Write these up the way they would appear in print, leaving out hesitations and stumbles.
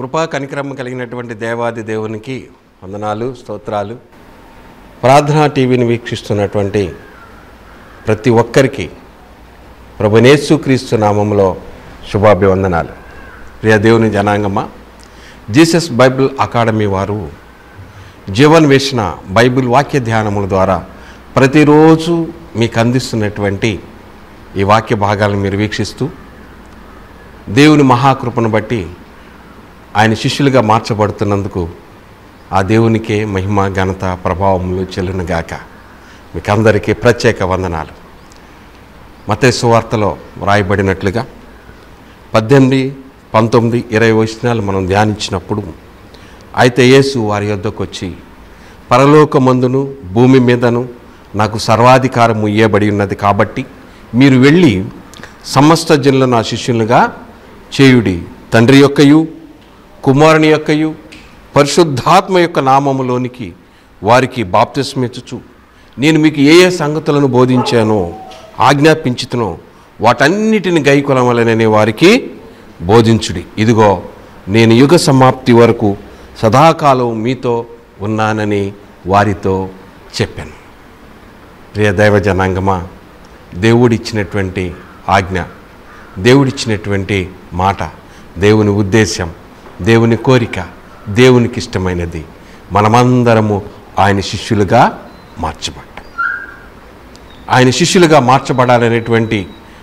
కృపా కనికరమ కలిగినటువంటి దేవాది దేవునికి వందనాలు, స్తోత్రాలు. ప్రార్థనా టీవీని వీక్షిస్తున్నటువంటి ప్రతి ఒక్కరికి ప్రభువైన యేసుక్రీస్తు నామములో శుభాభివందనాలు. ప్రియ దేవుని జనాంగమా, జీసస్ బైబిల్ అకాడమీ వారు జీవన్వేషణ బైబిల్ వాక్య ధ్యానముల ద్వారా ప్రతిరోజు మీకు అందిస్తున్నటువంటి ఈ వాక్య భాగాలను మీరు వీక్షిస్తూ దేవుని మహాకృపను బట్టి ఆయన శిష్యులుగా మార్చబడుతున్నందుకు ఆ దేవునికే మహిమ, ఘనత, ప్రభావములు చెల్లునుగాక. మీకు అందరికీ ప్రత్యేక వందనాలు. మత్తయి సువార్తలో వ్రాయబడినట్లుగా 18, 19, 20 వచనాలు మనం ధ్యానించినప్పుడు, అయితే యేసు వారి యొద్దకు వచ్చి, పరలోకమందును భూమి మీదను నాకు సర్వాధికారము ఇయ్యబడి ఉన్నది కాబట్టి మీరు వెళ్ళి సమస్త జనులను నా శిష్యులుగా చేయుడి. తండ్రి యొక్కయు కుమారుని యొక్కయు పరిశుద్ధాత్మ యొక్క నామములోనికి వారికి బాప్తిస్మిచ్చుచు నేను మీకు ఏ ఏ సంగతులను బోధించానో ఆజ్ఞాపించుతునో వాటన్నిటిని గైకొనవలెనని వారికి బోధించుడి. ఇదిగో నేను యుగ సమాప్తి వరకు సదాకాలం మీతో ఉన్నానని వారితో చెప్పాను. ప్రియ దైవ జనాంగమా, దేవుడిచ్చినటువంటి ఆజ్ఞ, దేవుడిచ్చినటువంటి మాట, దేవుని ఉద్దేశం, దేవుని కోరిక, దేవునికి ఇష్టమైనది మనమందరము ఆయన శిష్యులుగా ఆయన శిష్యులుగా మార్చబడాలనేటువంటి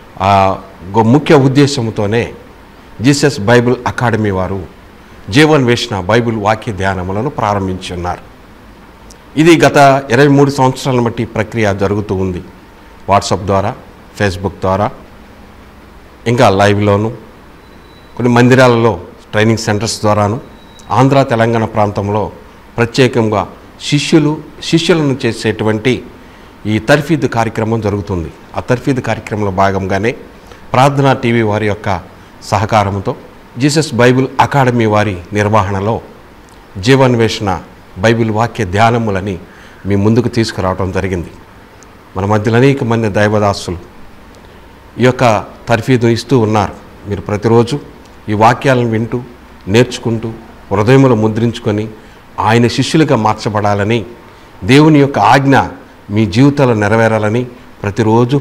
ముఖ్య ఉద్దేశంతోనే జీసస్ బైబిల్ అకాడమీ వారు జీవన్వేషణ బైబిల్ వాక్య ధ్యానములను ప్రారంభించి ఉన్నారు. ఇది గత 23 సంవత్సరాలను బట్టి ప్రక్రియ జరుగుతూ ఉంది. వాట్సాప్ ద్వారా, ఫేస్బుక్ ద్వారా, ఇంకా లైవ్లోను, కొన్ని మందిరాలలో ట్రైనింగ్ సెంటర్స్ ద్వారాను, ఆంధ్ర తెలంగాణ ప్రాంతంలో ప్రత్యేకంగా శిష్యులను చేసేటువంటి ఈ తర్ఫీదు కార్యక్రమం జరుగుతుంది. ఆ తర్ఫీదు కార్యక్రమంలో భాగంగానే ప్రార్థనా టీవీ వారి యొక్క సహకారంతో జీసస్ బైబిల్ అకాడమీ వారి నిర్వహణలో జీవన్వేషణ బైబిల్ వాక్య ధ్యానములని మీ ముందుకు తీసుకురావడం జరిగింది. మన మధ్యలో అనేక మంది దైవదాసులు ఈ యొక్క తర్ఫీదు ఇస్తూ ఉన్నారు. మీరు ప్రతిరోజు ఈ వాక్యాలను వింటూ, నేర్చుకుంటూ, హృదయములో ముద్రించుకొని ఆయన శిష్యులుగా మార్చబడాలని, దేవుని యొక్క ఆజ్ఞ మీ జీవితాల్లో నెరవేరాలని ప్రతిరోజు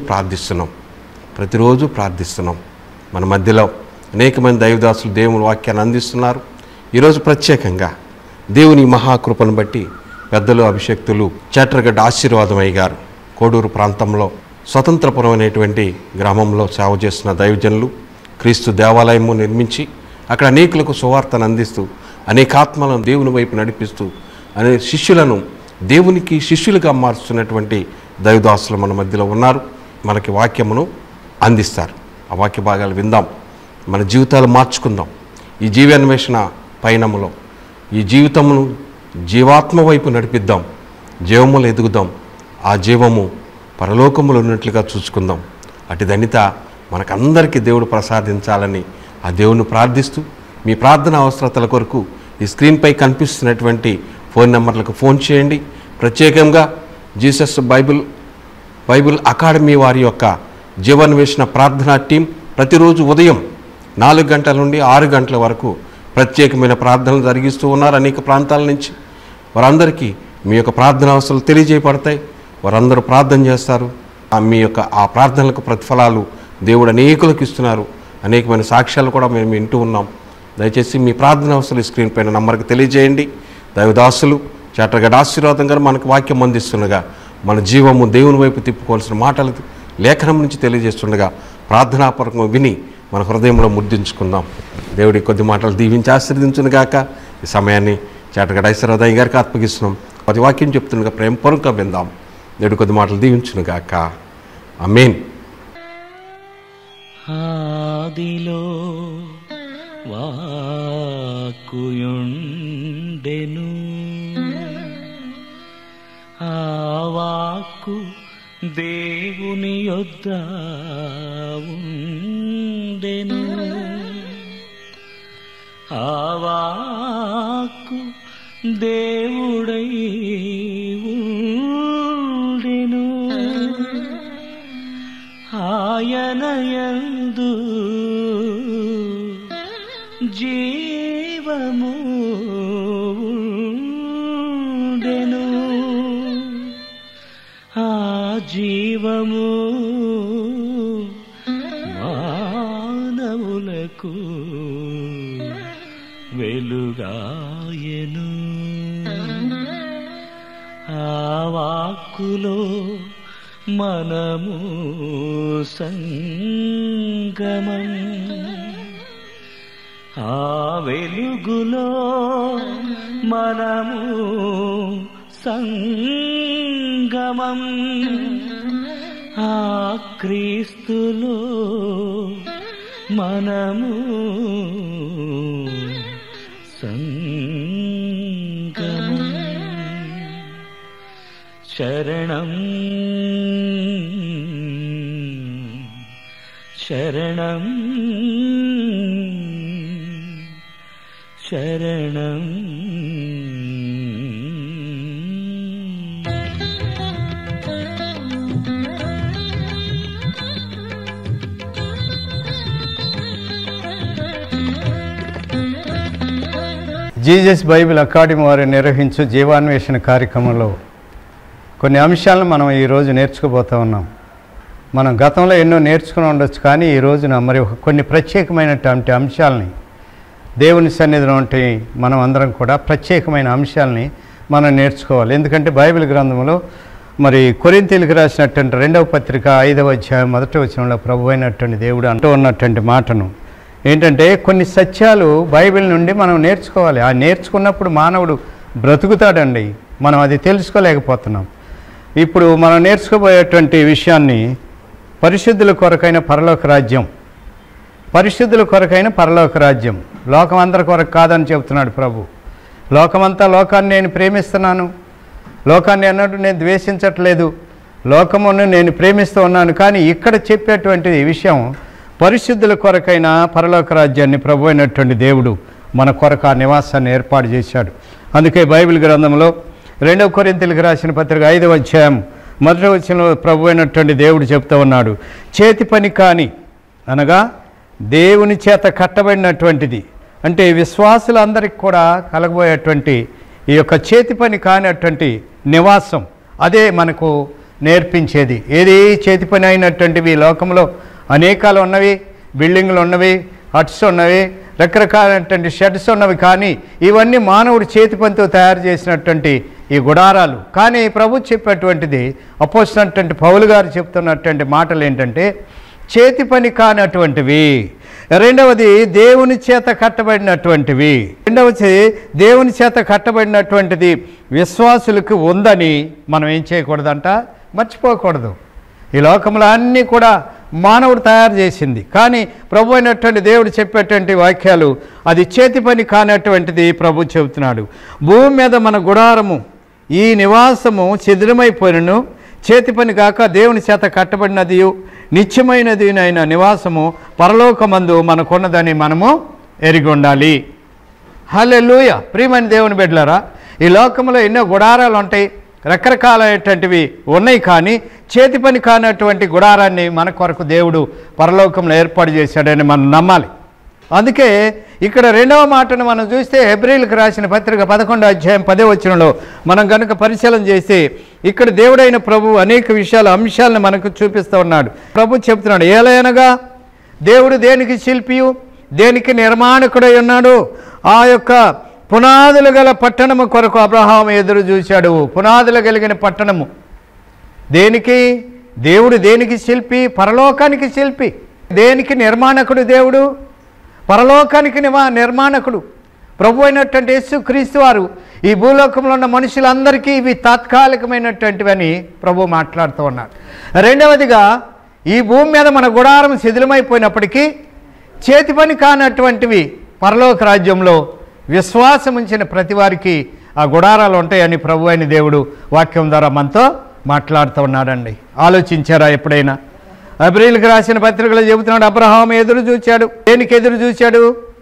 ప్రార్థిస్తున్నాం. మన మధ్యలో అనేక మంది దైవదాసులు దేవుని వాక్యాన్ని అందిస్తున్నారు. ఈరోజు ప్రత్యేకంగా దేవుని మహాకృపను బట్టి పెద్దలు, అభిషక్తులు చేట్రగడ్డ ఆశీర్వాదమయ్య గారు కోడూరు ప్రాంతంలో స్వతంత్రపురం అనేటువంటి గ్రామంలో సేవ చేస్తున్న దైవజనులు క్రీస్తు దేవాలయము నిర్మించి అక్కడ అనేకులకు సువార్తను అందిస్తూ అనేక ఆత్మలను దేవుని వైపు నడిపిస్తూ అనే శిష్యులను దేవునికి శిష్యులుగా మార్చుతున్నటువంటి దైవదాసులు మన మధ్యలో ఉన్నారు. మనకి వాక్యమును అందిస్తారు. ఆ వాక్య భాగాలు విందాం, మన జీవితాలు మార్చుకుందాం. ఈ జీవాన్వేషణ పయనములో ఈ జీవితమును జీవాత్మ వైపు నడిపిద్దాం, జీవములు ఎదుగుదాం, ఆ జీవము పరలోకములు ఉన్నట్లుగా చూసుకుందాం. అటు ధన్యత మనకందరికీ దేవుడు ప్రసాదించాలని ఆ దేవుని ప్రార్థిస్తూ, మీ ప్రార్థన అవసరతల కొరకు ఈ స్క్రీన్పై కనిపిస్తున్నటువంటి ఫోన్ నెంబర్లకు ఫోన్ చేయండి. ప్రత్యేకంగా జీసస్ బైబిల్ అకాడమీ వారి యొక్క జీవన్వేషణ ప్రార్థనా టీం ప్రతిరోజు ఉదయం 4 గంటల నుండి 6 గంటల వరకు ప్రత్యేకమైన ప్రార్థనలు జరిగిస్తూ ఉన్నారు. అనేక ప్రాంతాల నుంచి వారందరికీ మీ యొక్క ప్రార్థన అవసరాలు తెలియజేయబడతాయి. వారందరూ ప్రార్థన చేస్తారు. మీ యొక్క ఆ ప్రార్థనలకు ప్రతిఫలాలు దేవుడు అనేకులకు ఇస్తున్నారు. అనేకమైన సాక్ష్యాలు కూడా మేము వింటూ ఉన్నాం. దయచేసి మీ ప్రార్థన అవసరాలు స్క్రీన్ పైన నంబర్కి తెలియజేయండి. దైవదాసులు చేట్రగడ్డ ఆశీర్వాదం గారు మనకు వాక్యం అందిస్తుండగా, మన జీవము దేవుని వైపు తిప్పుకోవాల్సిన మాటలు లేఖనం నుంచి తెలియజేస్తుండగా ప్రార్థనాపూర్వకంగా విని మన హృదయంలో ముద్రించుకుందాం. దేవుడి కొద్ది మాటలు దీవించి ఆశీర్వదించునుగాక. ఈ సమయాన్ని చేట్రగడ్డ ఆశీర్వాదం గారికి అప్పగిస్తున్నాం. కొద్ది వాక్యం చెప్తుండగా ప్రేమపూర్వకంగా విందాం. దేవుడి కొద్ది మాటలు దీవించునుగాక. ఆమేన్. ఆదిలో వాక్కుయుండెను, ఆ వాక్కు దేవుని యొద్ద ఉండెను, ఆ వాక్కు దేవుడై ఉండెను, ఆయనయందు జీవము జీవము మానవులకు వెలుగాయెను. ఆ వాక్కులో మనము సంగమం, ఆ వెలుగులో మనము సంగమం, ఆ క్రీస్తులో మనము సంగమం. శరణం శరణం శరణం. జీసస్ బైబిల్ అకాడమీ వారు నిర్వహించు జీవాన్వేషణ కార్యక్రమంలో కొన్ని అంశాలను మనం ఈరోజు నేర్చుకోబోతూ ఉన్నాం. మనం గతంలో ఎన్నో నేర్చుకుని ఉండొచ్చు, కానీ ఈ రోజున మరి కొన్ని ప్రత్యేకమైనటువంటి అంశాలని దేవుని సన్నిధిలో ఉంటే మనం అందరం కూడా ప్రత్యేకమైన అంశాలని మనం నేర్చుకోవాలి. ఎందుకంటే బైబిల్ గ్రంథంలో మరి కొరింథీయులకు రాసినటువంటి 2వ పత్రిక 5వ అధ్యాయం 1వ వచనంలో ప్రభు అయినటువంటి దేవుడు అంటూ ఉన్నటువంటి మాటను ఏంటంటే, కొన్ని సత్యాలు బైబిల్ నుండి మనం నేర్చుకోవాలి. ఆ నేర్చుకున్నప్పుడు మానవుడు బ్రతుకుతాడండి. మనం అది తెలుసుకోలేకపోతున్నాం. ఇప్పుడు మనం నేర్చుకోబోయేటువంటి విషయాన్ని పరిశుద్ధుల కొరకైన పరలోక రాజ్యం, పరిశుద్ధుల కొరకైన పరలోక రాజ్యం. లోకం అందరి కొరకు కాదని చెబుతున్నాడు ప్రభు. లోకమంతా లోకాన్ని నేను ప్రేమిస్తున్నాను, లోకాన్ని అన్నట్టు నేను ద్వేషించట్లేదు, లోకమును నేను ప్రేమిస్తూ ఉన్నాను. కానీ ఇక్కడ చెప్పేటువంటి విషయం పరిశుద్ధుల కొరకైన పరలోక రాజ్యాన్ని ప్రభు అయినటువంటి దేవుడు మన కొరకు ఆ నివాసాన్ని ఏర్పాటు చేశాడు. అందుకే బైబిల్ గ్రంథంలో 2వ కొరింథీయులకు రాసిన పత్రిక 5వ అధ్యాయం 1వ వచనంలో ప్రభు అయినటువంటి దేవుడు చెప్తూ ఉన్నాడు, చేతి పని కాని అనగా దేవుని చేత కట్టబడినటువంటిది, అంటే విశ్వాసులందరికీ కూడా కలగబోయేటువంటి ఈ యొక్క చేతి పని కానటువంటి నివాసం, అదే మనకు నేర్పించేది. ఏది చేతి పని అయినటువంటివి లోకంలో అనేకాలు ఉన్నవి, బిల్డింగ్లు ఉన్నవి, హట్స్ ఉన్నవి, రకరకాలైనటువంటి షెడ్స్ ఉన్నవి. కానీ ఇవన్నీ మానవుడి చేతి పనితో తయారు చేసినటువంటి ఈ గుడారాలు. కానీ ప్రభు చెప్పేటువంటిది అపోస్తలుడైనటువంటి పౌలు గారు చెప్తున్నటువంటి మాటలు ఏంటంటే, చేతి పని కానటువంటివి. రెండవది దేవుని చేత కట్టబడినటువంటివి. రెండవది దేవుని చేత కట్టబడినటువంటిది విశ్వాసులకు ఉందని మనం ఏం చేయకూడదంట, మర్చిపోకూడదు. ఈ లోకంలో అన్నీ కూడా మానవుడు తయారు చేసింది. కానీ ప్రభు అయినటువంటి దేవుడు చెప్పేటువంటి వాక్యాలు అది చేతి పని కానటువంటిది ప్రభు చెబుతున్నాడు. భూమి మీద మన గుడారము, ఈ నివాసము శిథిలమైపోయినను చేతి పని కాక దేవుని చేత కట్టబడినది నిత్యమైనది అయిన నివాసము పరలోకమందు మనకున్నదని మనము ఎరిగి ఉండాలి. హల్లెలూయా. ప్రియమైన దేవుని బిడ్డలారా, ఈ లోకంలో ఎన్నో గుడారాలు ఉంటాయి, రకరకాలైనటువంటివి ఉన్నాయి. కానీ చేతి పని కానటువంటి గుడారాన్ని మన కొరకు దేవుడు పరలోకంలో ఏర్పాటు చేశాడని మనం నమ్మాలి. అందుకే ఇక్కడ 2వ మాటను మనం చూస్తే హెబ్రీయులకు రాసిన పత్రిక 11వ అధ్యాయం 10వ వచనంలో మనం కనుక పరిశీలన చేస్తే ఇక్కడ దేవుడైన ప్రభు అనేక అంశాలను మనకు చూపిస్తూ ఉన్నాడు. ప్రభు చెప్తున్నాడు, ఏలయనగా దేవుడు దేనికి శిల్పియు దేనికి నిర్మాణకుడై ఉన్నాడు, ఆ యొక్క పునాదులు గల పట్టణము కొరకు అబ్రహాము ఎదురు చూశాడు. పునాదులు కలిగిన పట్టణము దేనికి? దేవుడు దేనికి శిల్పి? పరలోకానికి శిల్పి. దేనికి నిర్మాణకుడు? దేవుడు పరలోకానికి నిర్మాణకుడు. ప్రభు అయినటువంటి యేసు క్రీస్తు వారు ఈ భూలోకంలో ఉన్న మనుషులందరికీ ఇవి తాత్కాలికమైనటువంటివని ప్రభు మాట్లాడుతూ ఉన్నారు. రెండవదిగా, ఈ భూమి మీద మన గుడారం శిథిలమైపోయినప్పటికీ చేతి పని కానటువంటివి పరలోక రాజ్యంలో విశ్వాసం ఉంచిన ప్రతి వారికి ఆ గుడారాలు ఉంటాయని ప్రభు అయిన దేవుడు వాక్యం ద్వారా మనతో మాట్లాడుతూ ఉన్నాడండి. ఆలోచించారా ఎప్పుడైనా? హెబ్రీయులకు రాసిన పత్రికలో చెబుతున్నాడు, అబ్రహాము ఎదురు చూశాడు. దేనికి ఎదురు చూశాడు?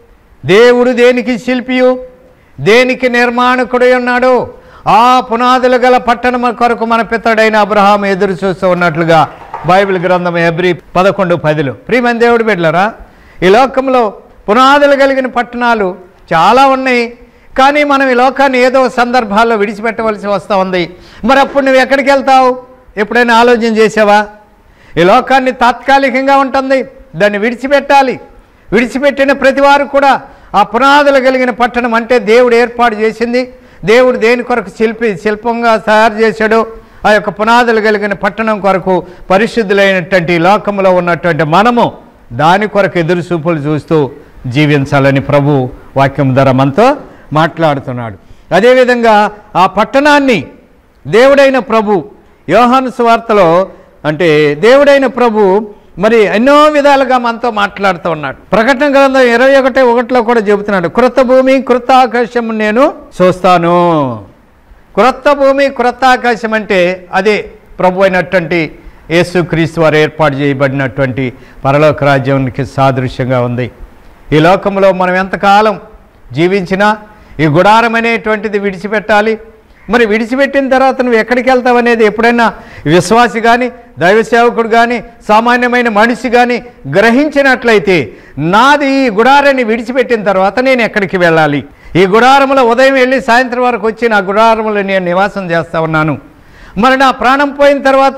దేవుడు దేనికి శిల్పియు దేనికి నిర్మాణకుడై ఉన్నాడు, ఆ పునాదులు గల పట్టణం కొరకు మన పితడైన అబ్రహాము ఎదురు చూస్తూ ఉన్నట్లుగా బైబిల్ గ్రంథం హెబ్రీ 11:10. ప్రియమైన దేవుడు బిడ్డలారా, ఈ లోకంలో పునాదులు కలిగిన పట్టణాలు చాలా ఉన్నాయి. కానీ మనం ఈ లోకాన్ని ఏదో సందర్భాల్లో విడిచిపెట్టవలసి వస్తూ ఉంది. మరి అప్పుడు నువ్వు ఎక్కడికి వెళ్తావు? ఎప్పుడైనా ఆలోచన చేసావా? ఈ లోకాన్ని తాత్కాలికంగా ఉంటుంది, దాన్ని విడిచిపెట్టాలి. విడిచిపెట్టిన ప్రతి వారు కూడా ఆ పునాదులు కలిగిన పట్టణం అంటే దేవుడు ఏర్పాటు చేసింది, దేవుడు దేని కొరకు శిల్పంగా తయారు చేశాడో ఆ యొక్క పునాదులు కలిగిన పట్టణం కొరకు పరిశుద్ధులైనటువంటి లోకంలో ఉన్నటువంటి మనము దాని కొరకు ఎదురు చూపులు చూస్తూ జీవించాలని ప్రభు వాక్యం ద్వారా మనతో మాట్లాడుతున్నాడు. అదేవిధంగా ఆ పట్టణాన్ని దేవుడైన ప్రభు యోహాను సువార్తలో అంటే దేవుడైన ప్రభు మరి ఎన్నో విధాలుగా మనతో మాట్లాడుతూ ఉన్నాడు. ప్రకటన గ్రంథం 21:1 కూడా చెబుతున్నాడు, క్రొత్త భూమి క్రొత్త ఆకాశం నేను చూస్తాను. క్రొత్త భూమి క్రొత్త ఆకాశం అంటే అదే ప్రభు అయినటువంటి యేసుక్రీస్తు వారు ఏర్పాటు చేయబడినటువంటి పరలోక రాజ్యానికి సాదృశ్యంగా ఉంది. ఈ లోకంలో మనం ఎంతకాలం జీవించినా ఈ గుడారం అనేటువంటిది విడిచిపెట్టాలి. మరి విడిచిపెట్టిన తర్వాత నువ్వు ఎక్కడికి వెళ్తావు అనేది ఎప్పుడైనా విశ్వాసి కానీ దైవ సేవకుడు కానీ సామాన్యమైన మనిషి కానీ గ్రహించినట్లయితే నాది ఈ గుడారాన్ని విడిచిపెట్టిన తర్వాత నేను ఎక్కడికి వెళ్ళాలి? ఈ గుడారంలో ఉదయం వెళ్ళి సాయంత్రం వరకు వచ్చి నా గుడారంలో నేను నివాసం చేస్తా ఉన్నాను. మరి నా ప్రాణం పోయిన తర్వాత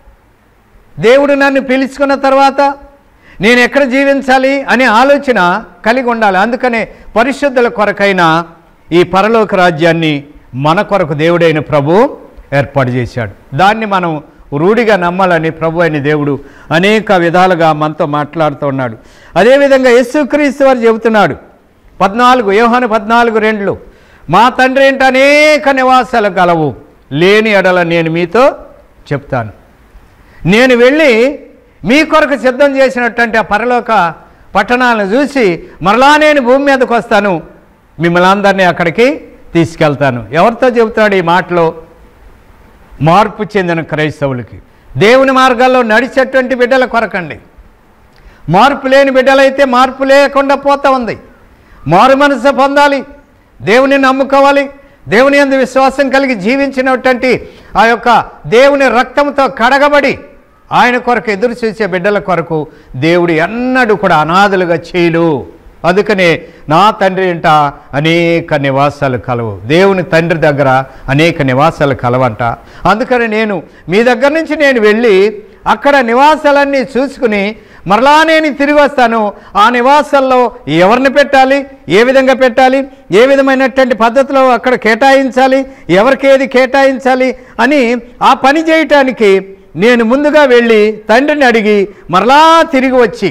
దేవుడు నన్ను పిలుచుకున్న తర్వాత నేను ఎక్కడ జీవించాలి అనే ఆలోచన కలిగి ఉండాలి. అందుకనే పరిశుద్ధుల కొరకైన ఈ పరలోక రాజ్యాన్ని మన కొరకు దేవుడైన ప్రభు ఏర్పాటు చేశాడు. దాన్ని మనం రూఢిగా నమ్మాలని ప్రభు అయిన దేవుడు అనేక విధాలుగా మనతో మాట్లాడుతూ ఉన్నాడు. అదేవిధంగా యేసుక్రీస్తు వారు చెబుతున్నాడు యోహాను 14:2 మా తండ్రి ఏంట అనేక నివాసాలు కలవు, లేని ఎడల నేను మీతో చెప్తాను. నేను వెళ్ళి మీ కొరకు సిద్ధం చేసినటువంటి ఆ పరలోక పట్టణాలను చూసి మరలా నేను భూమి మీదకి వస్తాను, మిమ్మల్ని అందరినీ అక్కడికి తీసుకెళ్తాను. ఎవరితో చెబుతాడు ఈ మాటలో? మార్పు చెందిన క్రైస్తవులకి, దేవుని మార్గాల్లో నడిచేటువంటి బిడ్డల కొరకండి. మార్పు లేని బిడ్డలైతే మార్పు లేకుండా పోతా ఉంది. మారు మనసు పొందాలి, దేవుని నమ్ముకోవాలి, దేవుని యందు విశ్వాసం కలిగి జీవించినటువంటి ఆ యొక్క దేవుని రక్తంతో కడగబడి ఆయన కొరకు ఎదురు చూసే బిడ్డల కొరకు దేవుడు ఎన్నడూ కూడా అనాథలుగా చేయడు. అందుకనే నా తండ్రి ఇంట అనేక నివాసాలు కలవు, దేవుని తండ్రి దగ్గర అనేక నివాసాలు కలవంట. అందుకని నేను మీ దగ్గర నుంచి నేను వెళ్ళి అక్కడ నివాసాలన్నీ చూసుకుని మరలా నేను తిరిగి వస్తాను. ఆ నివాసాల్లో ఎవరిని పెట్టాలి, ఏ విధంగా పెట్టాలి, ఏ విధమైనటువంటి పద్ధతిలో అక్కడ కేటాయించాలి, ఎవరికి ఏది కేటాయించాలి అని ఆ పని చేయటానికి నేను ముందుగా వెళ్ళి తండ్రిని అడిగి మరలా తిరిగి వచ్చి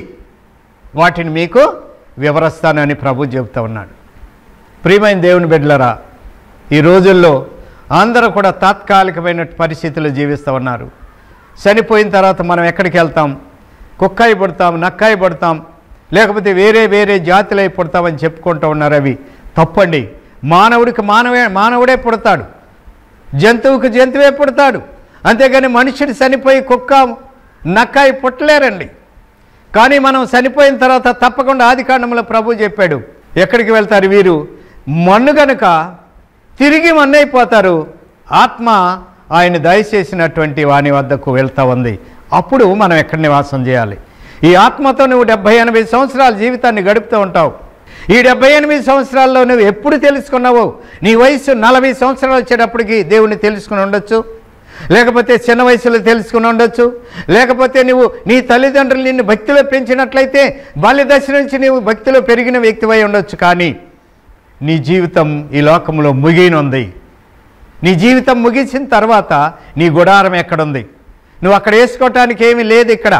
వాటిని మీకు వివరిస్తానని ప్రభు చెబుతూ ఉన్నాడు. ప్రియమైన దేవుని బిడ్డలారా, ఈ రోజుల్లో అందరూ కూడా తాత్కాలికమైన పరిస్థితులు జీవిస్తూ ఉన్నారు. చనిపోయిన తర్వాత మనం ఎక్కడికి వెళ్తాం? కుక్కాయి పుడతాం, నక్కాయి పుడతాం, లేకపోతే వేరే వేరే జాతులై పుడతామని చెప్పుకుంటూ ఉన్నారు. అవి తప్పండి. మానవుడికి మానవుడే పుడతాడు, జంతువుకి జంతువే పుడతాడు. అంతేగాని మనుషుడు చనిపోయి కుక్క నక్కాయి పుట్టలేరండి. కానీ మనం చనిపోయిన తర్వాత తప్పకుండా ఆదికాండంలో ప్రభు చెప్పాడు, ఎక్కడికి వెళ్తారు వీరు? మన్ను గనుక తిరిగి మన్నైపోతారు, ఆత్మ ఆయన దయచేసినటువంటి వాని వద్దకు వెళ్తూ ఉంది. అప్పుడు మనం ఎక్కడ నివాసం చేయాలి? ఈ ఆత్మతో నువ్వు 70-80 సంవత్సరాల జీవితాన్ని గడుపుతూ ఉంటావు. ఈ 78 సంవత్సరాల్లో నువ్వు ఎప్పుడు తెలుసుకున్నావో? నీ వయసు 40 సంవత్సరాలు వచ్చేటప్పటికి దేవుని తెలుసుకుని ఉండొచ్చు, లేకపోతే చిన్న వయసులో తెలుసుకుని ఉండొచ్చు, లేకపోతే నువ్వు నీ తల్లిదండ్రులు నిన్ను భక్తిలో పెంచినట్లయితే బాల్య దశ నుంచి నీవు భక్తిలో పెరిగిన వ్యక్తివై ఉండొచ్చు. కానీ నీ జీవితం ఈ లోకంలో ముగినుంది. నీ జీవితం ముగిసిన తర్వాత నీ గుడారం ఎక్కడుంది? నువ్వు అక్కడ వేసుకోవటానికి ఏమీ లేదు ఇక్కడ.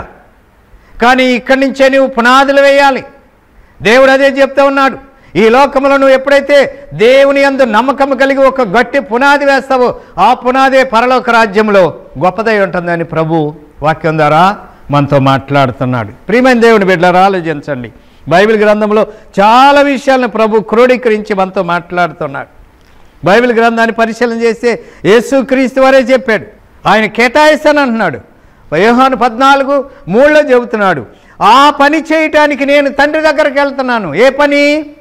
కానీ ఇక్కడి నుంచే నువ్వు పునాదులు వేయాలి. దేవుడు అదే చెప్తా ఉన్నాడు. ఈ లోకంలో నువ్వు ఎప్పుడైతే దేవుని యందు నమ్మకం కలిగి ఒక గట్టి పునాది వేస్తావో ఆ పునాదే పరలోక రాజ్యంలో గొప్పదై ఉంటుందని ప్రభు వాక్యం ద్వారా మనతో మాట్లాడుతున్నాడు. ప్రియమైన దేవుని బిడ్డలారా, ఆలోచించండి. బైబిల్ గ్రంథంలో చాలా విషయాలను ప్రభు క్రోడీకరించి మనతో మాట్లాడుతున్నాడు. బైబిల్ గ్రంథాన్ని పరిశీలన చేస్తే యేసుక్రీస్తు వారే చెప్పాడు, ఆయన కేటాయిస్తానంటున్నాడు. యోహాను 14:3 చెబుతున్నాడు, ఆ పని చేయటానికి నేను తండ్రి దగ్గరికి వెళ్తున్నాను. ఏ పని?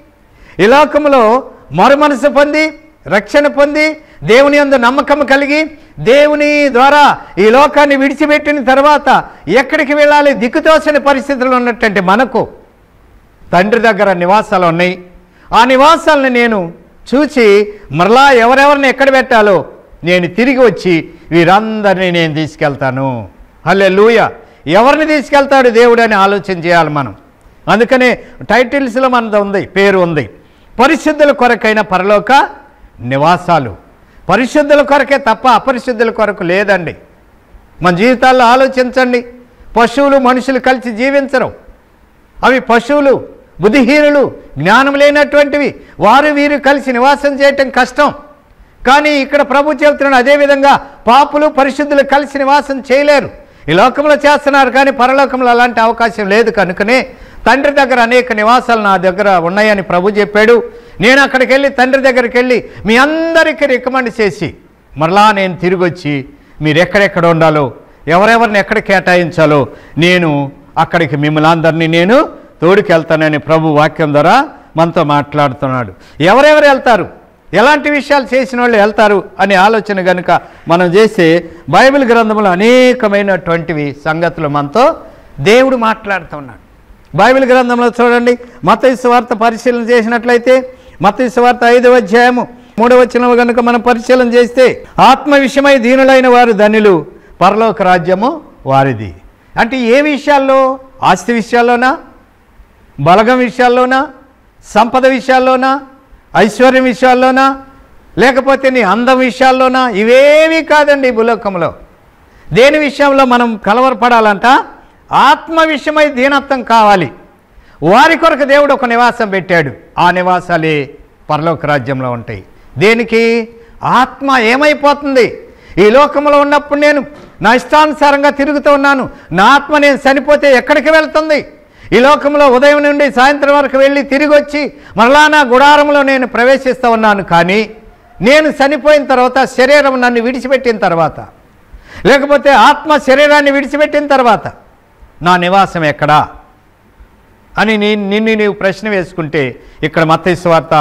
ఈ లోకంలో మరు మనసు పొంది రక్షణ పొంది దేవుని యందు నమ్మకం కలిగి దేవుని ద్వారా ఈ లోకాన్ని విడిచిపెట్టిన తర్వాత ఎక్కడికి వెళ్ళాలి? దిక్కుతోచని పరిస్థితుల్లో ఉన్నటువంటి మనకు తండ్రి దగ్గర నివాసాలు ఉన్నాయి. ఆ నివాసాలను నేను చూచి మరలా ఎవరెవరిని ఎక్కడ పెట్టాలో నేను తిరిగి వచ్చి వీరందరినీ నేను తీసుకెళ్తాను. హల్లెలూయా. ఎవరిని తీసుకెళ్తాడు దేవుడు అని ఆలోచన చేయాలి మనం. అందుకనే టైటిల్స్లో మనది ఉంది, పేరు ఉంది, పరిశుద్ధుల కొరకైన పరలోక నివాసాలు. పరిశుద్ధుల కొరకే తప్ప అపరిశుద్ధుల కొరకు లేదండి. మన జీవితాల్లో ఆలోచించండి. పశువులు మనుషులు కలిసి జీవించరు. అవి పశువులు, బుద్ధిహీనులు, జ్ఞానం లేనటువంటివి. వారు వీరు కలిసి నివాసం చేయటం కష్టం. కానీ ఇక్కడ ప్రభు చెబుతున్నాడు, అదేవిధంగా పాపులు పరిశుద్ధులు కలిసి నివాసం చేయలేరు. ఈ లోకంలో చేస్తున్నారు, కానీ పరలోకంలో అలాంటి అవకాశం లేదు. కనుకనే తండ్రి దగ్గర అనేక నివాసాలు నా దగ్గర ఉన్నాయని ప్రభు చెప్పాడు. నేను అక్కడికి వెళ్ళి తండ్రి దగ్గరికి వెళ్ళి మీ అందరికీ రికమెండ్ చేసి మరలా నేను తిరిగి వచ్చి మీరు ఎక్కడెక్కడ ఉండాలో, ఎవరెవరిని ఎక్కడ కేటాయించాలో నేను అక్కడికి మిమ్మల్ని అందరినీ నేను తోడుకెళ్తానని ప్రభు వాక్యం ద్వారా మనతో మాట్లాడుతున్నాడు. ఎవరెవరు వెళ్తారు, ఎలాంటి విషయాలు చేసిన వాళ్ళు వెళ్తారు అనే ఆలోచన కనుక మనం చేస్తే బైబిల్ గ్రంథంలో అనేకమైనటువంటివి సంగతులు మనతో దేవుడు మాట్లాడుతున్నాడు. బైబిల్ గ్రంథంలో చూడండి, మత్తయి సువార్త పరిశీలన చేసినట్లయితే మత్తయి సువార్త 5వ అధ్యాయము 3వ వచనం కనుక మనం పరిశీలన చేస్తే, ఆత్మ విషయమై దీనులైన వారు ధన్యులు, పరలోక రాజ్యము వారిది. అంటే ఏ విషయాల్లో? ఆస్తి విషయాల్లోనా, బలగం విషయాల్లోనా, సంపద విషయాల్లోనా, ఐశ్వర్యం విషయాల్లోనా, లేకపోతే నీ అందం విషయాల్లోనా? ఇవేవి కాదండి భూలోకంలో. దేని విషయంలో మనం కలవరపడాలంట? ఆత్మ విషయమై దీనత్వం కావాలి. వారి కొరకు దేవుడు ఒక నివాసం పెట్టాడు. ఆ నివాసాలే పరలోక రాజ్యంలో ఉంటాయి. దేనికి? ఆత్మ ఏమైపోతుంది? ఈ లోకంలో ఉన్నప్పుడు నేను నా ఇష్టానుసారంగా తిరుగుతూ ఉన్నాను. నా ఆత్మ నేను చనిపోతే ఎక్కడికి వెళ్తుంది? ఈ లోకంలో ఉదయం నుండి సాయంత్రం వరకు వెళ్ళి తిరిగి వచ్చి మరలా నా గుడారంలో నేను ప్రవేశిస్తూ ఉన్నాను. కానీ నేను చనిపోయిన తర్వాత, శరీరం నన్ను విడిచిపెట్టిన తర్వాత, లేకపోతే ఆత్మ శరీరాన్ని విడిచిపెట్టిన తర్వాత నా నివాసం ఎక్కడా అని నిన్ను నీవు ప్రశ్న వేసుకుంటే, ఇక్కడ మత్తయి సువార్త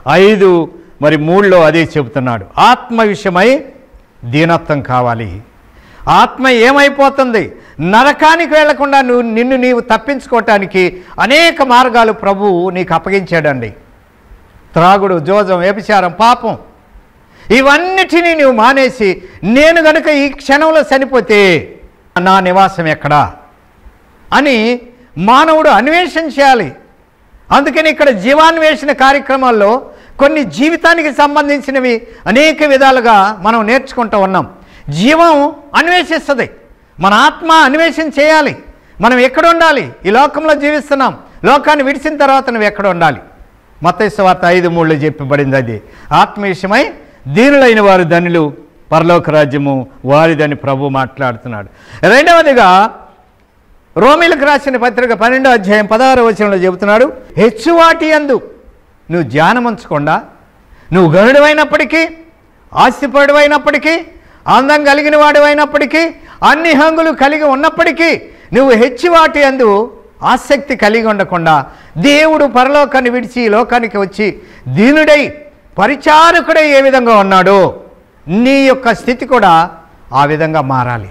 5:3 అదే చెబుతున్నాడు. ఆత్మ విషయమై దీనత్వం కావాలి. ఆత్మ ఏమైపోతుంది? నరకానికి వెళ్లకుండా నిన్ను నీవు తప్పించుకోవటానికి అనేక మార్గాలు ప్రభువు నీకు అప్పగించాడండి. త్రాగుడు, జోజం, వ్యభిచారం, పాపం, ఇవన్నిటినీ నీవు మానేసి నేను గనుక ఈ క్షణంలో చనిపోతే నా నివాసం ఎక్కడా అని మానవుడు అన్వేషణ చేయాలి. అందుకని ఇక్కడ జీవాన్వేషణ కార్యక్రమాల్లో కొన్ని జీవితానికి సంబంధించినవి అనేక విధాలుగా మనం నేర్చుకుంటూ ఉన్నాం. జీవం అన్వేషిస్తుంది, మన ఆత్మ అన్వేషణ చేయాలి. మనం ఎక్కడ ఉండాలి? ఈ లోకంలో జీవిస్తున్నాం, లోకాన్ని విడిచిన తర్వాత నువ్వు ఎక్కడ ఉండాలి? మత్తయి సువార్త 5:3 చెప్పబడింది. అది ఆత్మ విషయమై దీనులైన వారు ధన్యులు, పరలోక రాజ్యము వారిదని ప్రభు మాట్లాడుతున్నాడు. రెండవదిగా రోమీలకు రాసిన పత్రిక 12వ అధ్యాయం 16వ వచనంలో చెబుతున్నాడు, హెచ్చువాటి యందు నువ్వు ధ్యానముంచకుండా, నువ్వు గనుడివైనప్పటికీ, ఆస్తిపరుడైనప్పటికీ, అందం కలిగిన వాడివైనప్పటికీ, అన్ని హంగులు కలిగి ఉన్నప్పటికీ నువ్వు హెచ్చువాటి యందు ఆసక్తి కలిగి ఉండకుండా, దేవుడు పరలోకాన్ని విడిచి ఈ లోకానికి వచ్చి దీనుడై పరిచారకుడై ఏ విధంగా ఉన్నాడో నీ యొక్క స్థితి కూడా ఆ విధంగా మారాలి.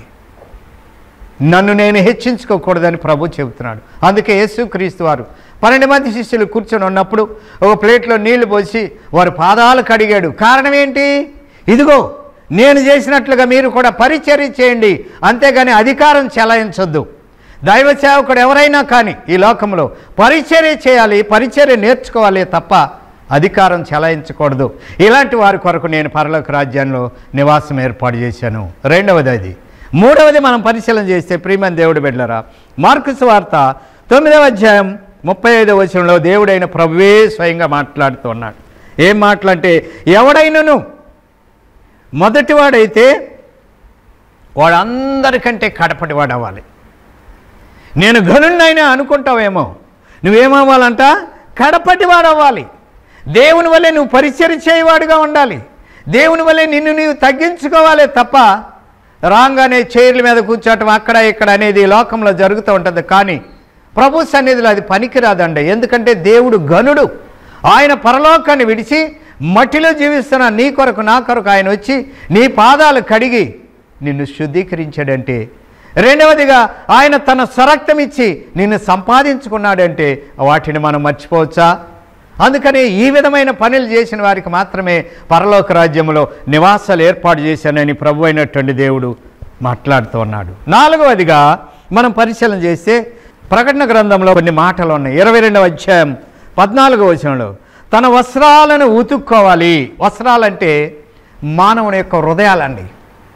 నన్ను నేను హెచ్చించుకోకూడదని ప్రభు చెబుతున్నాడు. అందుకే యేసుక్రీస్తు వారు 12 మంది శిష్యులు కూర్చొని ఉన్నప్పుడు ఒక ప్లేట్లో నీళ్లు పోసి వారి పాదాలు కడిగాడు. కారణం ఏంటి? ఇదిగో నేను చేసినట్లుగా మీరు కూడా పరిచర్య చేయండి, అంతేగాని అధికారం చెలాయించొద్దు. దైవ సేవకుడు ఎవరైనా కానీ ఈ లోకంలో పరిచర్య చేయాలి, పరిచర్య నేర్చుకోవాలి తప్ప అధికారం చెలాయించకూడదు. ఇలాంటి వారి కొరకు నేను పరలోక రాజ్యంలో నివాసం ఏర్పాటు చేశాను. రెండవది అది. మూడవది మనం పరిశీలన చేస్తే ప్రియమైన దేవుడు బిడ్డలారా, మార్కు సువార్త 9వ అధ్యాయం 35వ వచనంలో దేవుడైన ప్రభువే స్వయంగా మాట్లాడుతూ ఉన్నాడు. ఏం మాటలంటే, ఎవడైనను మొదటివాడైతే వాడు అందరికంటే కడపటివాడు అవ్వాలి. నేను ఘనున్నైనా అనుకుంటావేమో, నువ్వేమవ్వాలంట? కడపటివాడు అవ్వాలి. దేవుని వల్లే నువ్వు పరిచర్య చేయవాడుగా ఉండాలి. దేవుని వల్లే నిన్ను నీవు తగ్గించుకోవాలి తప్ప రాగానే చైర్ల మీద కూర్చోవటం అక్కడ ఇక్కడ అనేది లోకంలో జరుగుతూ ఉంటుంది. కానీ ప్రభు సన్నిధిలో అది పనికిరాదండి. ఎందుకంటే దేవుడు ఘనుడు. ఆయన పరలోకాన్ని విడిచి మట్టిలో జీవిస్తున్న నీ కొరకు నా కొరకు ఆయన వచ్చి నీ పాదాలు కడిగి నిన్ను శుద్ధీకరించాడంటే, రెండవదిగా ఆయన తన స్వరక్తం ఇచ్చి నిన్ను సంపాదించుకున్నాడంటే వాటిని మనం మర్చిపోవచ్చా? అందుకని ఈ విధమైన పనులు చేసిన వారికి మాత్రమే పరలోక రాజ్యంలో నివాసాలు ఏర్పాటు చేశానని ప్రభు అయినటువంటి దేవుడు మాట్లాడుతూ ఉన్నాడు. 4వదిగా మనం పరిశీలన చేస్తే ప్రకటన గ్రంథంలో కొన్ని మాటలు ఉన్నాయి. 22వ అధ్యాయం 14వ వచనంలో తన వస్త్రాలను ఉతుక్కోవాలి. వస్త్రాలంటే మానవుని యొక్క హృదయాలండి,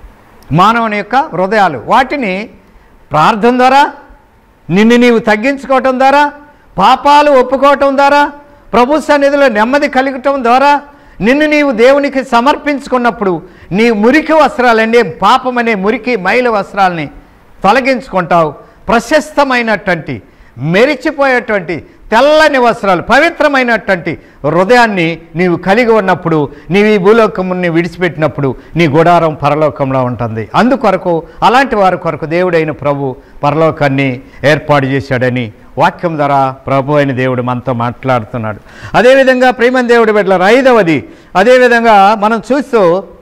మానవుని యొక్క హృదయాలు. వాటిని ప్రార్థన ద్వారా, నిన్ను నీవు తగ్గించుకోవటం ద్వారా, పాపాలు ఒప్పుకోవటం ద్వారా, ప్రభు సన్నిధిలో నెమ్మది కలగటం ద్వారా, నిన్ను నీవు దేవునికి సమర్పించుకున్నప్పుడు నీ మురికి వస్త్రాలన్నీ, పాపం అనే మురికి మైల వస్త్రాలని తొలగించుకుంటావు. ప్రశస్తమైనటువంటి, మెరిచిపోయేటువంటి తెల్లని వస్త్రాలు, పవిత్రమైనటువంటి హృదయాన్ని నీవు కలిగి ఉన్నప్పుడు, నీవు ఈ భూలోకముని విడిచిపెట్టినప్పుడు నీ గుడారం పరలోకంలో ఉంటుంది. అందుకొరకు అలాంటి వారి కొరకు దేవుడైన ప్రభు పరలోకాన్ని ఏర్పాటు చేశాడని వాక్యం ద్వారా ప్రభు అయిన దేవుడు మనతో మాట్లాడుతున్నాడు. అదేవిధంగా ప్రేమని దేవుడు బిడ్డలారా, 5వది అదేవిధంగా మనం చూస్తూ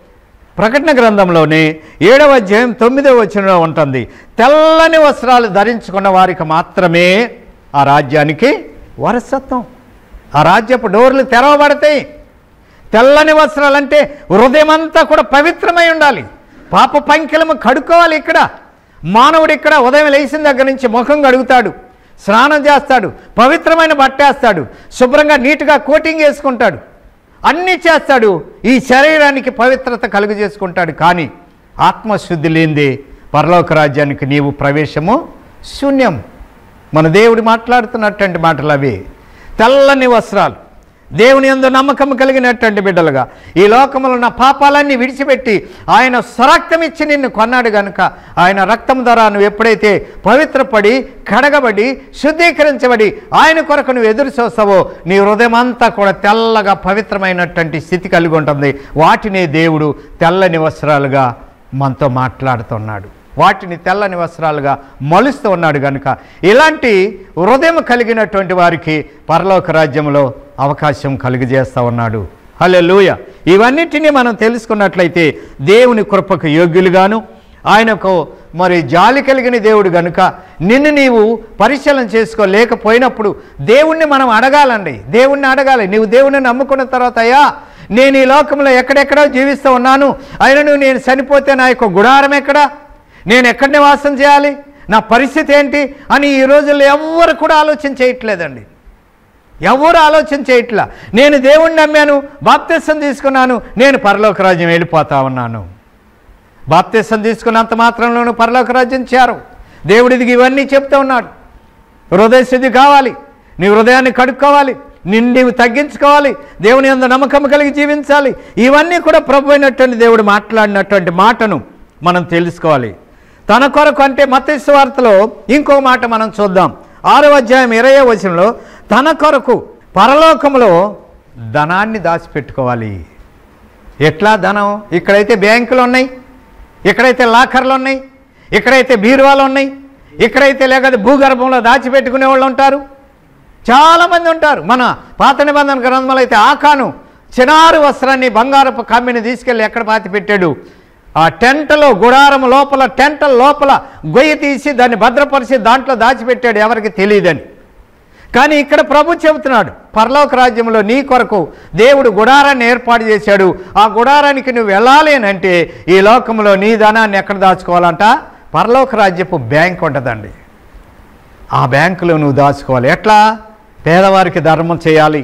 ప్రకటన గ్రంథంలోని 7వ అధ్యాయం 9వ వచనంలో ఉంటుంది. తెల్లని వస్త్రాలు ధరించుకున్న వారికి మాత్రమే ఆ రాజ్యానికి వారసత్వం. ఆ రాజ్యపు డోర్లు తెరవబడతాయి. తెల్లని వస్త్రాలంటే హృదయమంతా కూడా పవిత్రమై ఉండాలి. పాప పంకిలము కడుక్కోవాలి. ఇక్కడ మానవుడు ఇక్కడ ఉదయం లేచిన దగ్గర నుంచి ముఖం కడుగుతాడు, స్నానం చేస్తాడు, పవిత్రమైన బట్టేస్తాడు, శుభ్రంగా నీట్గా కోటింగ్ వేసుకుంటాడు, అన్నీ చేస్తాడు. ఈ శరీరానికి పవిత్రత కలుగు చేసుకుంటాడు. కానీ ఆత్మశుద్ధి లేనిదే పరలోక రాజ్యానికి నీవు ప్రవేశము శూన్యం. మన దేవుడు మాట్లాడుతున్నటువంటి మాటలు అవి. తెల్లని వస్త్రాలు, దేవుని యందు నమ్మకం కలిగినటువంటి బిడ్డలుగా ఈ లోకంలో ఉన్న పాపాలన్నీ విడిచిపెట్టి ఆయన స్వరక్తం ఇచ్చి నిన్ను కొన్నాడు కనుక ఆయన రక్తం ద్వారా నువ్వు ఎప్పుడైతే పవిత్రపడి, కడగబడి, శుద్ధీకరించబడి ఆయన కొరకు నువ్వు ఎదురు చూస్తావో నీ హృదయం అంతా కూడా తెల్లగా పవిత్రమైనటువంటి స్థితి కలిగి ఉంటుంది. వాటిని దేవుడు తెల్లని వస్త్రాలుగా మనతో మాట్లాడుతున్నాడు. వాటిని తెల్లని వస్త్రాలుగా మలుస్తూ ఉన్నాడు కనుక ఇలాంటి హృదయం కలిగినటువంటి వారికి పరలోక రాజ్యంలో అవకాశం కలుగజేస్తూ ఉన్నాడు. హల్లెలూయా. ఇవన్నిటినీ మనం తెలుసుకున్నట్లయితే దేవుని కృపకు యోగ్యులుగాను, ఆయనకు మరి జాలి కలిగిన దేవుడు కనుక నిన్ను నీవు పరిశీలన చేసుకోలేకపోయినప్పుడు దేవుణ్ణి మనం అడగాలండి. దేవుణ్ణి అడగాలి. నీవు దేవుణ్ణి నమ్ముకున్న తర్వాత, అయ్యా నేను ఈ లోకంలో ఎక్కడెక్కడో జీవిస్తూ ఉన్నాను, అయినను నేను చనిపోతే నా యొక్క గుడారం ఎక్కడ, నేను ఎక్కడ నివాసం చేయాలి, నా పరిస్థితి ఏంటి అని ఈ రోజుల్లో ఎవ్వరు కూడా ఆలోచన చేయట్లేదండి. ఎవరు ఆలోచన చేయట్లా. నేను దేవుణ్ణి నమ్మాను, బాప్తిసం తీసుకున్నాను, నేను పరలోక రాజ్యం వెళ్ళిపోతా ఉన్నాను. బాప్తిసం తీసుకున్నంత మాత్రంలోనూ పరలోక రాజ్యం చేరు. దేవుడికి ఇవన్నీ చెప్తూ ఉన్నాడు. హృదయ శుద్ధి కావాలి, నీ హృదయాన్ని కడుక్కోవాలి, నిన్ను నీవు తగ్గించుకోవాలి, దేవుని యందు నమ్మకం కలిగి జీవించాలి. ఇవన్నీ కూడా ప్రభు అయినటువంటి దేవుడు మాట్లాడినటువంటి మాటను మనం తెలుసుకోవాలి. తన కొరకు అంటే మత్తయి సువార్తలో ఇంకో మాట మనం చూద్దాం. 6వ అధ్యాయం 20వ వచనంలో తన కొరకు పరలోకంలో ధనాన్ని దాచిపెట్టుకోవాలి. ఎట్లా ధనం? ఇక్కడైతే బ్యాంకులు ఉన్నాయి, ఇక్కడైతే లాకర్లు ఉన్నాయి, ఇక్కడైతే బీరువాలు ఉన్నాయి, ఇక్కడైతే లేకపోతే భూగర్భంలో దాచిపెట్టుకునే వాళ్ళు ఉంటారు, చాలామంది ఉంటారు. మన పాత నిబంధన గ్రంథంలో అయితే ఆకాను చినారు వస్త్రాన్ని, బంగారపు కమ్మిని తీసుకెళ్ళి ఎక్కడ పాతి పెట్టాడు? ఆ టెంటలో, గుడారం లోపల, టెంటల లోపల గొయ్యి తీసి దాన్ని భద్రపరిచి దాంట్లో దాచిపెట్టాడు, ఎవరికి తెలియదని. కానీ ఇక్కడ ప్రభు చెబుతున్నాడు, పరలోక రాజ్యంలో నీ కొరకు దేవుడు గుడారాన్ని ఏర్పాటు చేశాడు. ఆ గుడారానికి నువ్వు వెళ్ళాలి అని అంటే ఈ లోకంలో నీ ధనాన్ని ఎక్కడ దాచుకోవాలంట? పరలోక రాజ్యపు బ్యాంక్ ఉంటుందండి. ఆ బ్యాంకులో నువ్వు దాచుకోవాలి. ఎట్లా? పేదవారికి ధర్మం చేయాలి,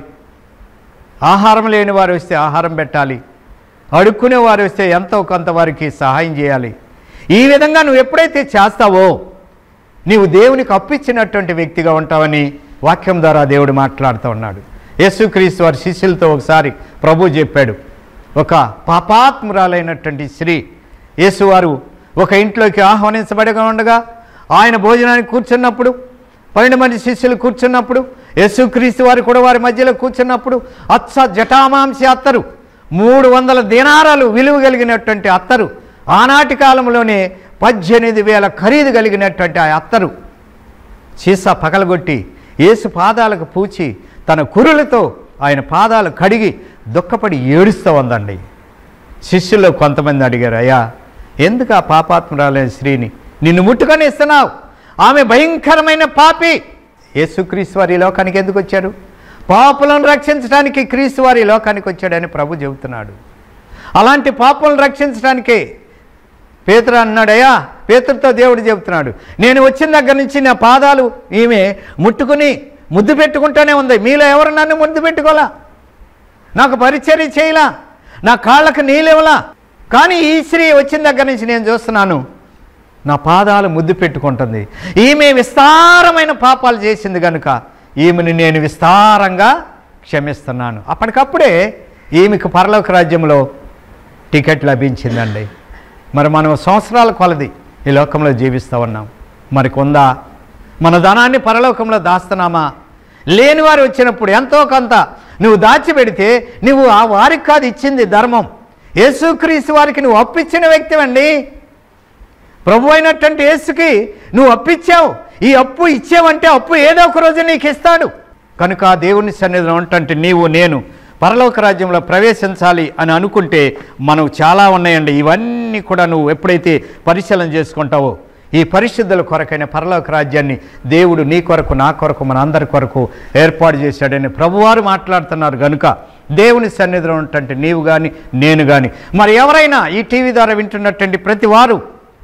ఆహారం లేని వారు వస్తే ఆహారం పెట్టాలి, అడుక్కునే వారు వస్తే ఎంతో కొంత వారికి సహాయం చేయాలి. ఈ విధంగా నువ్వు ఎప్పుడైతే చేస్తావో నీవు దేవునికి అప్పిచ్చినటువంటి వ్యక్తిగా ఉంటావని వాక్యం ద్వారా దేవుడు మాట్లాడుతూ ఉన్నాడు. యేసుక్రీస్తు వారి శిష్యులతో ఒకసారి ప్రభు చెప్పాడు. ఒక పాపాత్మురాలైనటువంటి స్త్రీ యేసువారు ఒక ఇంట్లోకి ఆహ్వానించబడి ఉండగా ఆయన భోజనానికి కూర్చున్నప్పుడు 12 మంది శిష్యులు కూర్చున్నప్పుడు యేసుక్రీస్తు వారు కూడా వారి మధ్యలో కూర్చున్నప్పుడు అచ్చ జటామాంసి అత్తరు 300 దీనారాలు విలువ కలిగినటువంటి అత్తరు, ఆనాటి కాలంలోనే 18,000 ఖరీదు కలిగినటువంటి ఆ అత్తరు సీసా పగలగొట్టి యేసు పాదాలకు పూచి తన కురులతో ఆయన పాదాలు కడిగి దుఃఖపడి ఏడుస్తూ ఉందండి. శిష్యుల్లో కొంతమంది అడిగారు, అయ్యా ఎందుకు ఆ పాపాత్మురాలైన స్త్రీని నిన్ను ముట్టుకొని ఇస్తున్నావు? ఆమె భయంకరమైన పాపి. యేసుక్రీస్తు వారు ఈ లోకానికి ఎందుకు వచ్చారు? పాపులను రక్షించడానికి క్రీస్తు వారి ఈ లోకానికి వచ్చాడని ప్రభు చెబుతున్నాడు. అలాంటి పాపులను రక్షించడానికే పేతురు అన్నాడయ్యా, పేతురుతో దేవుడు చెబుతున్నాడు, నేను వచ్చిన దగ్గర నుంచి నా పాదాలు ఈమె ముట్టుకుని ముద్దు పెట్టుకుంటూనే ఉంది. మీలో ఎవరు నన్ను ముద్దు పెట్టుకోలా, నాకు పరిచర్య చేయలా, నా కాళ్ళకు నీళ్ళివ్వలా. కానీ ఈ స్త్రీ వచ్చిన దగ్గర నుంచి నేను చూస్తున్నాను, నా పాదాలు ముద్దు పెట్టుకుంటుంది. ఈమె విస్తారమైన పాపాలు చేసింది కనుక ఈమెను నేను విస్తారంగా క్షమిస్తున్నాను. అప్పటికప్పుడే ఈమెకు పరలోక రాజ్యంలో టికెట్ లభించిందండి. మరి మనం సంవత్సరాల కొలది ఈ లోకంలో జీవిస్తూ ఉన్నాం. మరి కొందా మన ధనాన్ని పరలోకంలో దాస్తున్నామా? లేని వారు వచ్చినప్పుడు ఎంతో కొంత నువ్వు దాచిపెడితే నువ్వు ఆ వారికి కాదు ఇచ్చింది ధర్మం, యేసుక్రీస్తు వారికి నువ్వు అప్పిచ్చిన వ్యక్తివండి. ప్రభు అయినటువంటి యేసుకి నువ్వు అప్పిచ్చావు. ఈ అప్పు ఇచ్చావంటే అప్పు ఏదో ఒక రోజు నీకు ఇస్తాడు. కనుక దేవుని సన్నిధిలో ఉంటుంటే నీవు నేను పరలోక రాజ్యంలో ప్రవేశించాలి అని అనుకుంటే మనకు చాలా ఉన్నాయండి. ఇవన్నీ కూడా నువ్వు ఎప్పుడైతే పరిశీలన చేసుకుంటావో ఈ పరిశుద్ధుల కొరకైన పరలోక రాజ్యాన్ని దేవుడు నీ కొరకు నా కొరకు మన అందరి కొరకు ఏర్పాటు చేశాడని ప్రభువారు మాట్లాడుతున్నారు. కనుక దేవుని సన్నిధిలో ఉంటుంటే నీవు కానీ నేను కానీ మరి ఎవరైనా ఈ టీవీ ద్వారా వింటున్నటువంటి ప్రతి వారు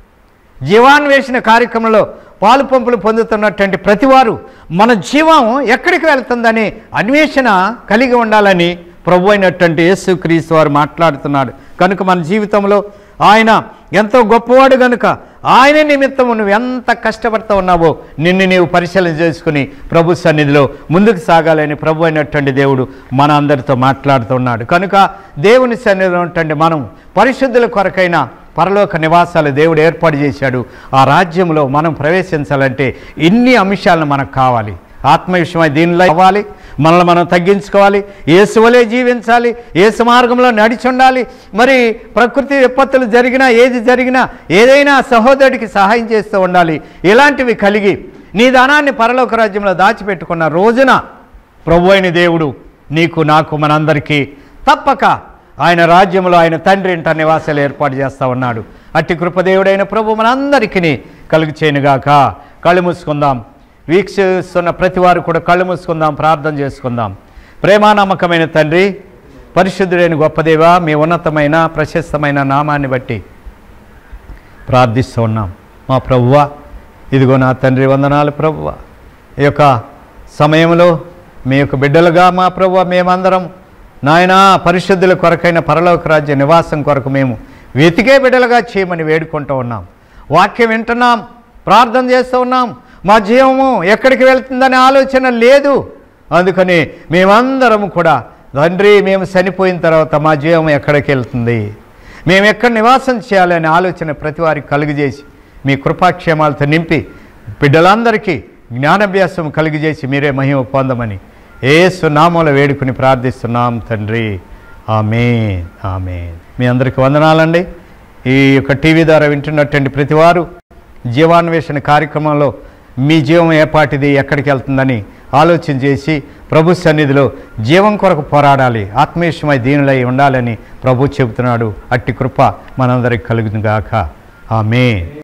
జీవాన్వేషణ కార్యక్రమంలో పాలు పంపులు పొందుతున్నటువంటి ప్రతివారు మన జీవం ఎక్కడికి వెళ్తుందని అన్వేషణ కలిగి ఉండాలని ప్రభు అయినటువంటి యేసుక్రీస్తు వారు మాట్లాడుతున్నాడు. కనుక మన జీవితంలో ఆయన ఎంతో గొప్పవాడు కనుక ఆయన నిమిత్తము నువ్వు ఎంత కష్టపడుతూ ఉన్నావో నిన్ను నీవు పరిశీలన చేసుకుని ప్రభు సన్నిధిలో ముందుకు సాగాలని ప్రభు అయినటువంటి దేవుడు మన అందరితో మాట్లాడుతున్నాడు. కనుక దేవుని సన్నిధిలో ఉంటుండే మనం పరిశుద్ధుల కొరకైన పరలోక నివాసాలు దేవుడు ఏర్పాటు చేశాడు. ఆ రాజ్యంలో మనం ప్రవేశించాలంటే ఇన్ని అంశాలను మనకు కావాలి. ఆత్మ విషయమై దీనిలో అవ్వాలి, మనల్ని మనం తగ్గించుకోవాలి, యేసు వలే జీవించాలి, యేసు మార్గంలో నడిచి ఉండాలి. మరి ప్రకృతి విపత్తులు జరిగినా ఏది జరిగినా ఏదైనా సహోదరుడికి సహాయం చేస్తూ ఉండాలి. ఇలాంటివి కలిగి నీ ధనాన్ని పరలోక రాజ్యంలో దాచిపెట్టుకున్న రోజున ప్రభు అయిన దేవుడు నీకు నాకు మనందరికీ తప్పక ఆయన రాజ్యంలో ఆయన తండ్రి ఇంట నివాసాలు ఏర్పాటు చేస్తూ ఉన్నాడు. అట్టి కృపదేవుడైన ప్రభు మనందరికీ కలుగు చేయనుగాక. కళ్ళు మూసుకుందాం. వీక్షిస్తున్న ప్రతి వారు కూడా కళ్ళు మూసుకుందాం, ప్రార్థన చేసుకుందాం. ప్రేమానమ్మకమైన తండ్రి, పరిశుద్ధుడైన గొప్ప దేవ, మీ ఉన్నతమైన ప్రశస్తమైన నామాన్ని బట్టి ప్రార్థిస్తూ ఉన్నాం. మా ప్రభువా, ఇదిగో నా తండ్రి వందనాలు ప్రభువా. ఈ యొక్క సమయంలో మీ యొక్క బిడ్డలుగా మా ప్రభువా మేమందరం నాయనా పరిశుద్ధుల కొరకైన పరలోక రాజ్య నివాసం కొరకు మేము వెతికే బిడ్డలుగా చేయమని వేడుకుంటూ ఉన్నాం. వాక్యం వింటున్నాం, ప్రార్థన చేస్తూ ఉన్నాం. మా జీవము ఎక్కడికి వెళ్తుందనే ఆలోచన లేదు. అందుకని మేమందరం కూడా తండ్రి మేము చనిపోయిన తర్వాత మా జీవం ఎక్కడికి వెళ్తుంది, మేము ఎక్కడ నివాసం చేయాలనే ఆలోచన ప్రతి వారికి కలుగజేసి మీ కృపాక్షేమాలతో నింపి బిడ్డలందరికీ జ్ఞానాభ్యాసం కలుగజేసి మీరే మహిమ పొందమని యేసు నామములో వేడుకుని ప్రార్థిస్తున్నాం తండ్రి. ఆమేన్, ఆమేన్. మీ అందరికీ వందనాలండి. ఈ యొక్క టీవీ ద్వారా వింటున్నటువంటి ప్రతివారు జీవాన్వేషణ కార్యక్రమంలో మీ జీవం ఏపాటిది, ఎక్కడికి వెళ్తుందని ఆలోచన చేసి ప్రభు సన్నిధిలో జీవం కొరకు పోరాడాలి, ఆత్మీయమై దీనులై ఉండాలని ప్రభు చెబుతున్నాడు. అట్టి కృప మనందరికి కలుగును గాక. ఆమేన్.